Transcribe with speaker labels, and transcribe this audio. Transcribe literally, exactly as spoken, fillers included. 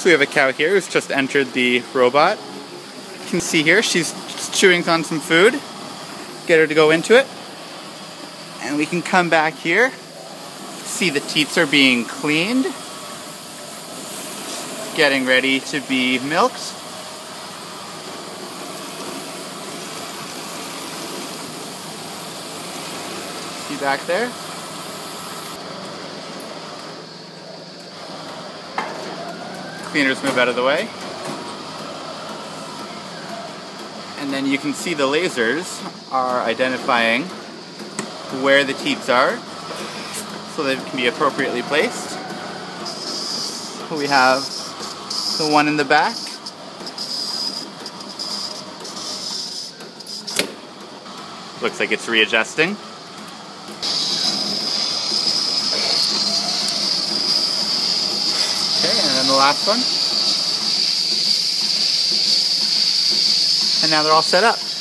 Speaker 1: So we have a cow here who's just entered the robot. You can see here she's chewing on some food. Get her to go into it. And we can come back here. See the teats are being cleaned. Getting ready to be milked. See back there? Cleaners move out of the way. And then you can see the lasers are identifying where the teats are so that it can be appropriately placed. We have the one in the back. Looks like it's readjusting. Okay, and then the last one. And now they're all set up.